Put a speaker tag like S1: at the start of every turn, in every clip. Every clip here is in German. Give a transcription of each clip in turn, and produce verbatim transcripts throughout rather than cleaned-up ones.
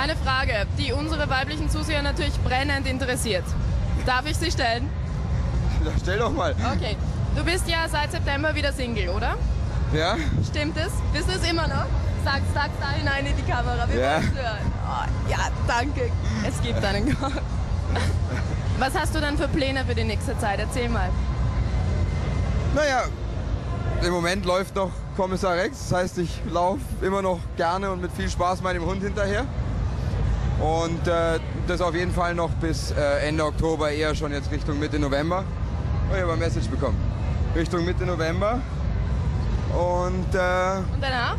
S1: Eine Frage, die unsere weiblichen Zuseher natürlich brennend interessiert. Darf ich sie stellen?
S2: Ja, stell doch mal.
S1: Okay. Du bist ja seit September wieder Single, oder?
S2: Ja?
S1: Stimmt es? Bist du es immer noch? Sag, sag da hinein in die Kamera, wir
S2: Ja.
S1: wollen es hören. Oh, ja, danke. Es gibt einen Gott. Was hast du dann für Pläne für die nächste Zeit? Erzähl mal.
S2: Naja, im Moment läuft noch Kommissar Rex. Das heißt, ich laufe immer noch gerne und mit viel Spaß meinem Hund hinterher. Und äh, das auf jeden Fall noch bis äh, Ende Oktober, eher schon jetzt Richtung Mitte November. Oh, ich habe ein Message bekommen. Richtung Mitte November. Und, äh,
S1: Und danach?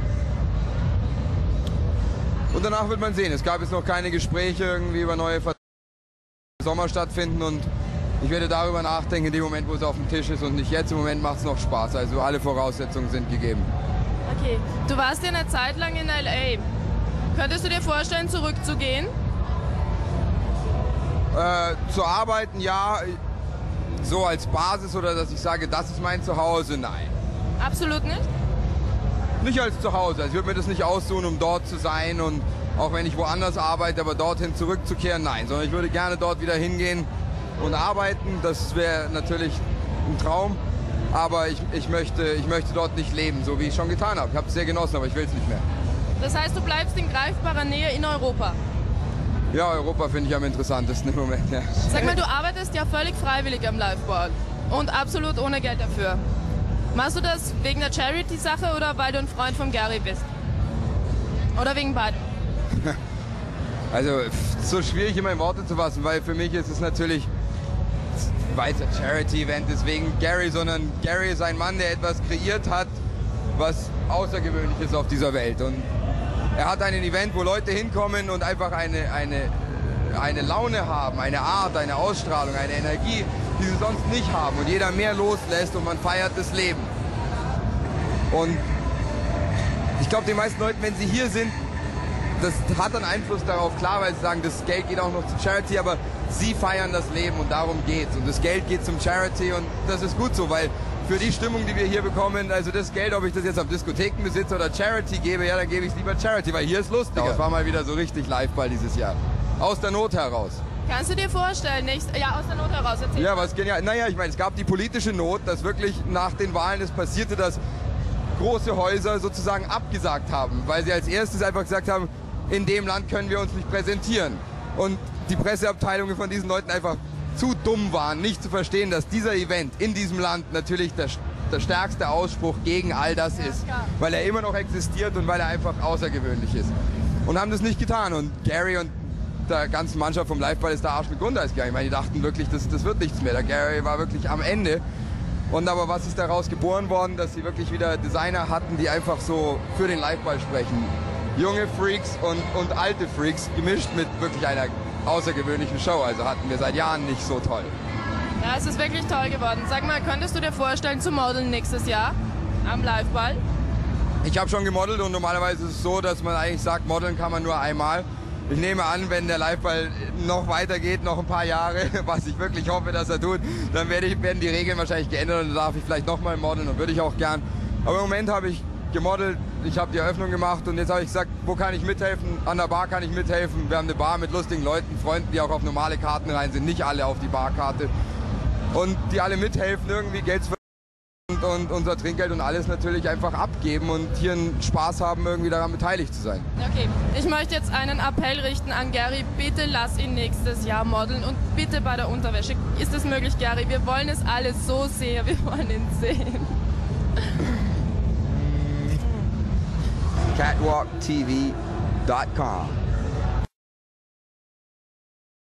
S2: und danach wird man sehen. Es gab jetzt noch keine Gespräche irgendwie über neue Verträge, die im Sommer stattfinden. Und ich werde darüber nachdenken in dem Moment, wo es auf dem Tisch ist und nicht jetzt. Im Moment macht es noch Spaß. Also alle Voraussetzungen sind gegeben.
S1: Okay. Du warst ja eine Zeit lang in L A. Könntest du dir vorstellen, zurückzugehen?
S2: Äh, zu arbeiten, ja. So als Basis oder dass ich sage, das ist mein Zuhause, nein.
S1: Absolut nicht?
S2: Nicht als Zuhause. Also ich würde mir das nicht aussuchen, um dort zu sein und auch wenn ich woanders arbeite, aber dorthin zurückzukehren, nein. Sondern ich würde gerne dort wieder hingehen und arbeiten. Das wäre natürlich ein Traum. Aber ich, ich, möchte, ich möchte dort nicht leben, so wie ich schon getan habe. Ich habe es sehr genossen, aber ich will es nicht mehr.
S1: Das heißt, du bleibst in greifbarer Nähe in Europa?
S2: Ja, Europa finde ich am interessantesten im Moment, ja.
S1: Sag mal, du arbeitest ja völlig freiwillig am Liveball und absolut ohne Geld dafür. Machst du das wegen der Charity-Sache oder weil du ein Freund von Gary bist? Oder wegen beiden?
S2: Also, so schwierig immer in Worte zu fassen, weil für mich ist es natürlich weiter Charity-Event, deswegen Gary, sondern Gary ist ein Mann, der etwas kreiert hat, was außergewöhnlich ist auf dieser Welt. Und er hat einen Event, wo Leute hinkommen und einfach eine, eine, eine Laune haben, eine Art, eine Ausstrahlung, eine Energie, die sie sonst nicht haben. Und jeder mehr loslässt und man feiert das Leben. Und ich glaube, die meisten Leute, wenn sie hier sind, das hat einen Einfluss darauf, klar, weil sie sagen, das Geld geht auch noch zu Charity, aber sie feiern das Leben und darum geht's. Und das Geld geht zum Charity und das ist gut so, weil für die Stimmung, die wir hier bekommen, also das Geld, ob ich das jetzt auf Diskotheken besitze oder Charity gebe, ja, dann gebe ich es lieber Charity, weil hier ist lustiger. Das war mal wieder so richtig Liveball dieses Jahr. Aus der Not heraus.
S1: Kannst du dir vorstellen, nicht? Ja, aus der Not heraus, erzähl.
S2: Ja, was genial. Naja, ich meine, es gab die politische Not, dass wirklich nach den Wahlen es passierte, dass große Häuser sozusagen abgesagt haben, weil sie als erstes einfach gesagt haben, in dem Land können wir uns nicht präsentieren. Und die Presseabteilungen von diesen Leuten einfach zu dumm waren, nicht zu verstehen, dass dieser Event in diesem Land natürlich der, der stärkste Ausspruch gegen all das ist. Weil er immer noch existiert und weil er einfach außergewöhnlich ist. Und haben das nicht getan. Und Gary und der ganzen Mannschaft vom Liveball ist der Arsch mit Grundeis gegangen. Ich meine, die dachten wirklich, das, das wird nichts mehr. Der Gary war wirklich am Ende. Und aber was ist daraus geboren worden, dass sie wirklich wieder Designer hatten, die einfach so für den Liveball sprechen. Junge Freaks und, und alte Freaks gemischt mit wirklich einer außergewöhnlichen Show. Also hatten wir seit Jahren nicht so toll.
S1: Ja, es ist wirklich toll geworden. Sag mal, könntest du dir vorstellen zu modeln nächstes Jahr am Liveball?
S2: Ich habe schon gemodelt und normalerweise ist es so, dass man eigentlich sagt, modeln kann man nur einmal. Ich nehme an, wenn der Liveball noch weitergeht, noch ein paar Jahre, was ich wirklich hoffe, dass er tut, dann werde ich, werden die Regeln wahrscheinlich geändert und dann darf ich vielleicht nochmal modeln und würde ich auch gern. Aber im Moment habe ich gemodelt, ich habe die Eröffnung gemacht und jetzt habe ich gesagt, wo kann ich mithelfen? An der Bar kann ich mithelfen. Wir haben eine Bar mit lustigen Leuten, Freunden, die auch auf normale Karten rein sind, nicht alle auf die Barkarte. Und die alle mithelfen, irgendwie Geld zu verdienen und unser Trinkgeld und alles natürlich einfach abgeben und hier einen Spaß haben, irgendwie daran beteiligt zu sein.
S1: Okay, ich möchte jetzt einen Appell richten an Gary, bitte lass ihn nächstes Jahr modeln und bitte bei der Unterwäsche. Ist es möglich, Gary? Wir wollen es alle so sehr, wir wollen ihn sehen.
S3: catwalk T V dot com